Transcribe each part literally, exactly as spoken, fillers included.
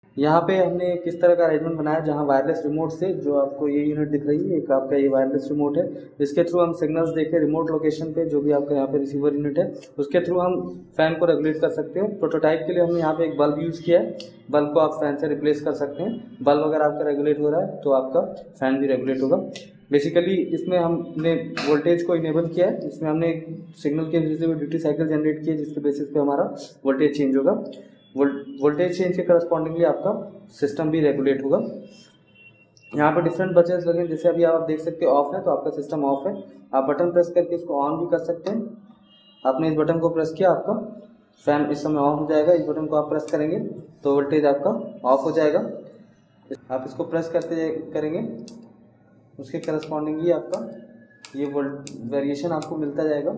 यहाँ पे हमने किस तरह का अरेंजमेंट बनाया, जहाँ वायरलेस रिमोट से, जो आपको ये यूनिट दिख रही है, एक आपका ये वायरलेस रिमोट है, इसके थ्रू हम सिग्नल्स देके रिमोट लोकेशन पे, जो भी आपका यहाँ पे रिसीवर यूनिट है, उसके थ्रू हम फैन को रेगुलेट कर सकते हो। प्रोटोटाइप के लिए हमने यहाँ पे एक बल्ब यूज़ किया है, बल्ब को आप फैन से रिप्लेस कर सकते हैं। बल्ब अगर आपका रेगुलेट हो रहा है तो आपका फैन भी रेगुलेट होगा। बेसिकली इसमें हमने वोल्टेज को इनेबल किया है, इसमें हमने एक सिग्नल के वजह से ड्यूटी साइकिल जनरेट की है, जिसके बेसिस पे हमारा वोल्टेज चेंज होगा। वोल्टेज चेंज के करस्पॉन्डिंगली आपका सिस्टम भी रेगुलेट होगा। यहाँ पर डिफरेंट बचेस लगे, जैसे अभी आप देख सकते हैं ऑफ है तो आपका सिस्टम ऑफ है। आप बटन प्रेस करके इसको ऑन भी कर सकते हैं। आपने इस बटन को प्रेस किया, आपका फैन इस समय ऑन हो जाएगा। इस बटन को आप प्रेस करेंगे तो वोल्टेज आपका ऑफ हो जाएगा। आप इसको प्रेस करते करेंगे, उसके करस्पॉन्डिंगली आपका ये वोल्ट वेरिएशन आपको मिलता जाएगा।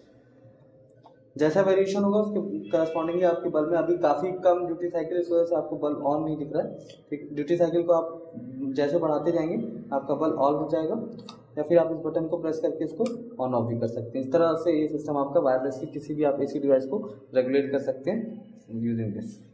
जैसा वेरिएशन होगा उसके करस्पॉन्डिंगली आपके बल्ब में अभी काफ़ी कम ड्यूटी साइकिल, इस वजह से आपको बल्ब ऑन नहीं दिख रहा है। ठीक, ड्यूटी साइकिल को आप जैसे बढ़ाते जाएंगे आपका बल्ब ऑन हो जाएगा, या फिर आप इस बटन को प्रेस करके इसको ऑन ऑफ भी कर सकते हैं। इस तरह से ये सिस्टम आपका वायरलेसली किसी भी आप एसी डिवाइस को रेगुलेट कर सकते हैं यूजिंग दिस।